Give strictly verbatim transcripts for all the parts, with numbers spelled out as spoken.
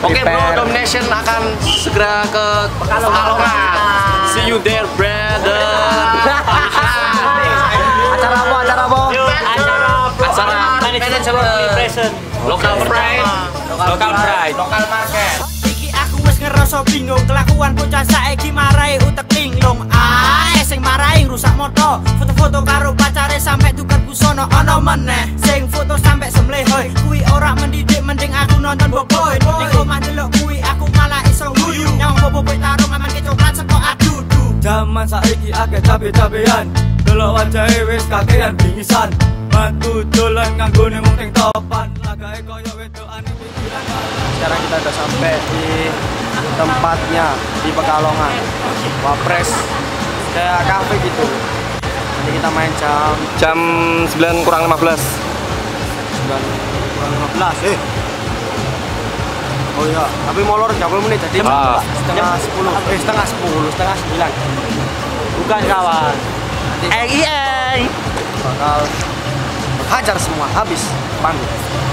Oke bro, Domination akan segera ke Pekalongan. See you there, brother. Acara apa? Acara apa? Acara manajemen local pride, local pride, local market. Iki aku wis ngerasa bingung, kelakuan bocah saiki marai utek linglung. Ah, sing marai rusak moto, foto-foto karo pacare sampe tukar busana ana meneh. Sing foto sampe semlehoy, kuwi ora mendidik, mending aku nonton boboy. Ning omah delok kuwi aku malah iso guyu. Nyawang boboy tarung aman ke coklat seko adudu. Zaman saiki akeh cabe-cabean, delok wajahe wis kakean bingisan. Bantu dolan nganggone mung teng topan, lagae koyo wedokan iki. Sekarang kita udah sampai di tempatnya di Pekalongan. Wapres kayak kafe gitu. Nanti kita main jam Jam sembilan kurang lima belas. sembilan kurang lima belas. Eh. Oh iya, tapi molor tiga puluh menit jadi Ah. setengah sepuluh, eh setengah sepuluh, setengah sembilan. Bukan kawan. Nanti Eng eng. bakal hajar semua habis panggil.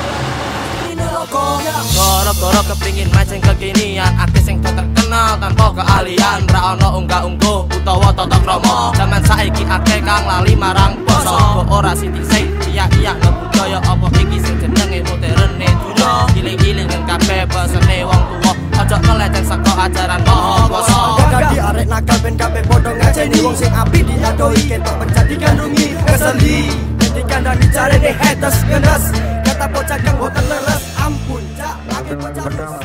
Gorok-gorok kepingin maceng kekinian, artis yang terkenal tanpa keahlian. Ra ono unggah-ungguh utawa tata krama, zaman saiki akeh kang lali marang poso. Kok ora sithik sing iya-iya ngebudaya apa iki sing jenenge moderne dunya. Giling-giling nang kabeh pesene wong tuwa, aja ngeleceh saka ajaran maha kuwasa. Dadi arek nakal ben kabeh padha ngajeni wong sing apik diadoi ketok pencet digandrungi keseli. Dikandani carane haters ngenes, kata bocah kang boten leres. Ampun cak, lagi bocah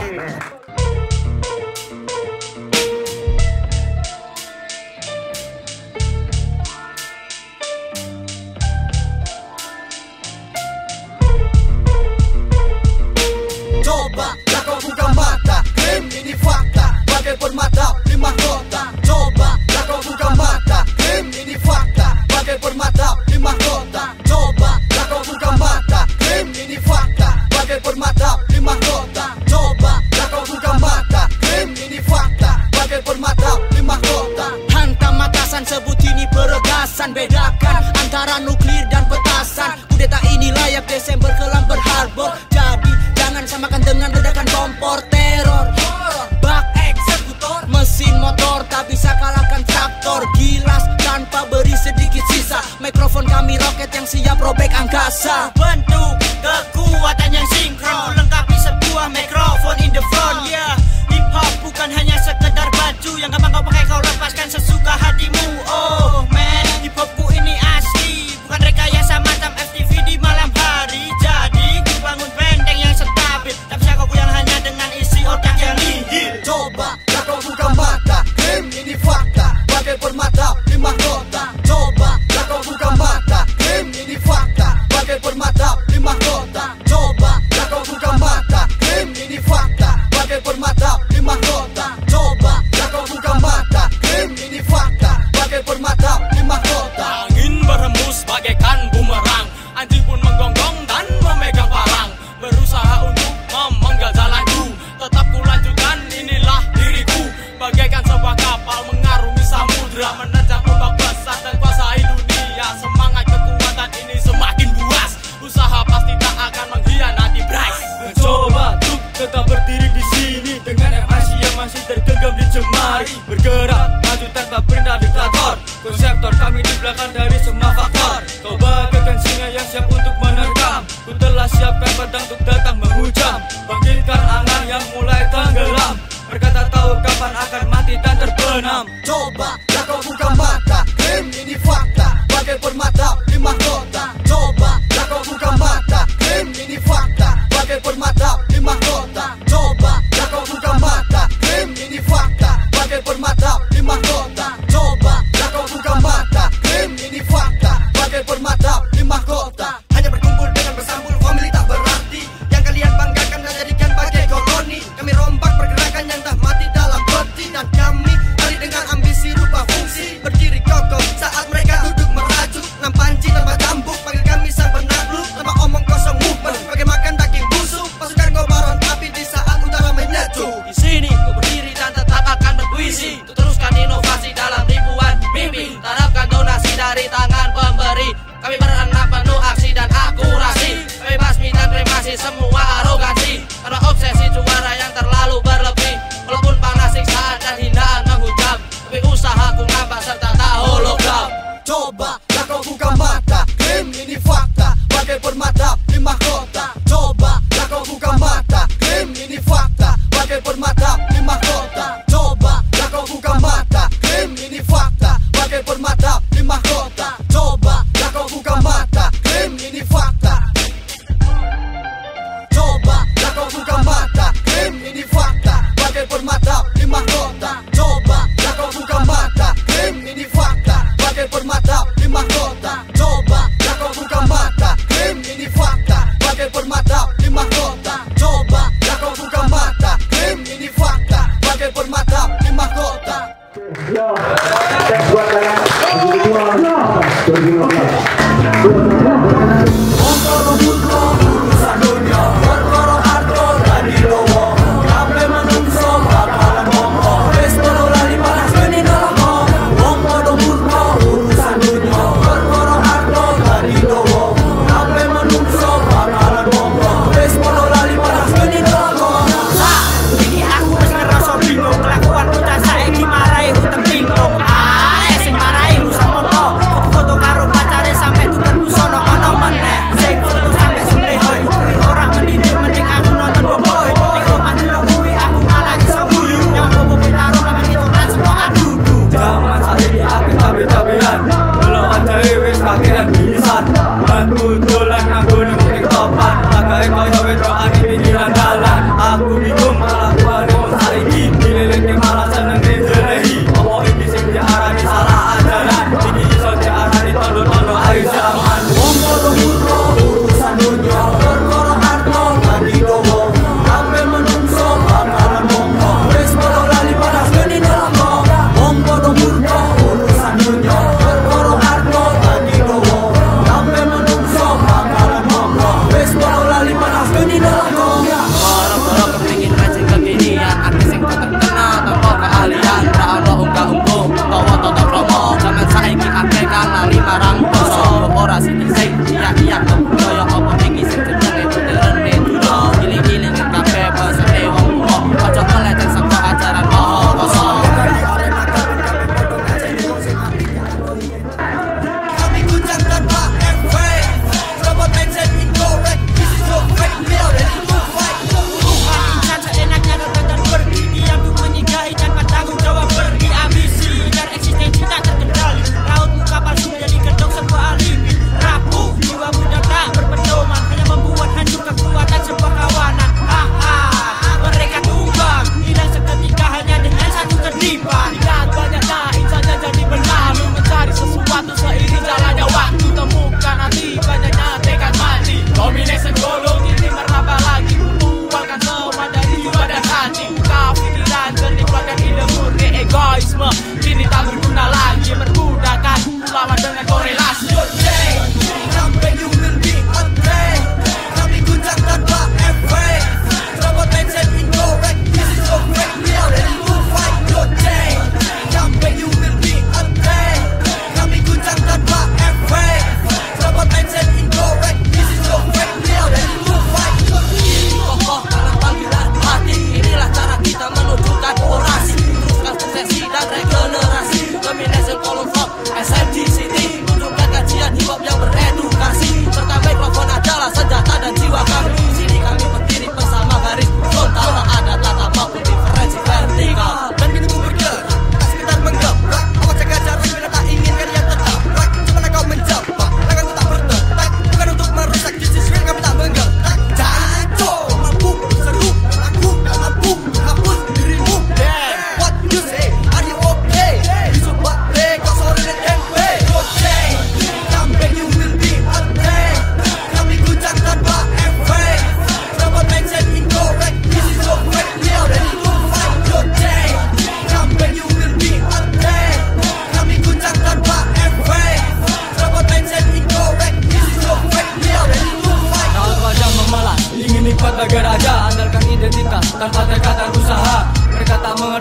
coba lah kau buka mata, krim ini fakta, bagai permata lima kota. Coba lah kau buka mata, krim ini fakta, bagai permata lima kota. Coba lah kau buka mata, krim ini fakta, bagai permata lima kota. Coba lah kau buka mata, krim ini fakta, bagai permata lima kota. Hantam matasan sebut ini peregasan, bedakan antara nuklir dan petasan. Kudeta ini layak Desember kelam berharbor. Jadi jangan samakan dengan ledakan kompor teror. Bak eksekutor, mesin motor tak bisa kalahkan traktor. Gilas tanpa beri sedikit sisa, mikrofon kami roket yang siap robek angkasa. Bentuk kekuatan yang sinkron, lengkapi sebuah mikrofon in the front. Yeah, hip hop bukan hanya sekedar baju yang gampang kau pakai kau lepaskan sesuka hatimu. Oh man, hip hopku ini asli, bukan rekayasa macam F T V di malam hari. Jadi ku bangun benteng yang stabil, tak bisa kau yang hanya dengan isi otak yang nihil. Coba lah kau buka mata, krim ini fakta, bagai permata lima kota. Coba lah kau buka mata, krim ini fakta, bagai permata lima kota. Coba lah kau buka mata, krim ini fakta, bagai permata lima kota. Coba lah kau buka mata, krim ini fakta, bagai permata lima kota. Angin berhembus bagaikan bumerang, anjing pun menggonggong dan memegang parang. Berusaha untuk memenggal jalanku, tetap ku lanjutkan, inilah diriku. Bagaikan sebuah kapal mengarungi samudra, menerjang ombak besar dan kuasai dunia. Semangat kekuatan ini semakin buas, usaha pasti tak akan mengkhianati Bryce. Mencoba untuk tetap berdiri di sini dengan M I C yang masih tergenggam di jemari. Bergerak maju tanpa perintah diktator, konseptor kami di belakang dari semua faktor. Kau bagaikan singa yang siap untuk menerkam, ku telah siapkan pedang untuk datang menghujam. Bangkitkan angan yang mulai tenggelam, mereka tak tahu kapan akan mati dan terbenam. Coba lah kau buka mata, krim ini fakta, bagai permata lima kota. Coba lah kau buka mata, krim ini fakta, bagai permata lima kota. Coba lah kau buka mata, krim ini fakta, bagai permata lima kota. Coba lah kau buka mata, krim ini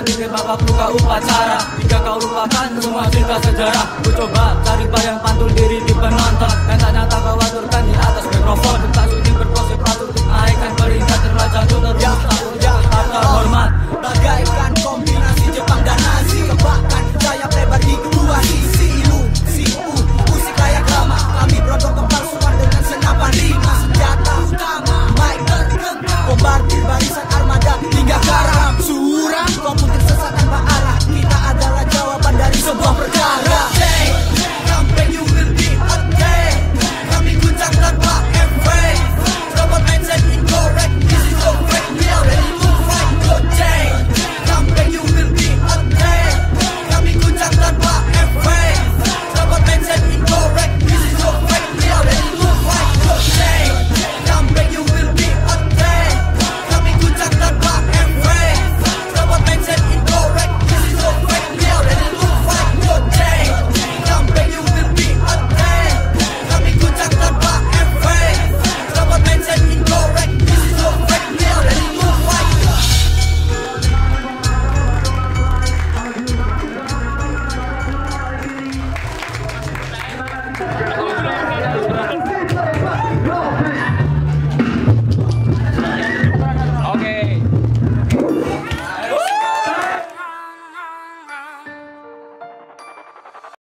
berpikir maka buka upacara. Jika kau lupakan semua cerita sejarah, ku coba cari bayang pantul diri di penonton, dan ternyata kau aturkan di atas mikrofon. Tak sudi berpose patuh untuk naikkan peringkat derajat terus.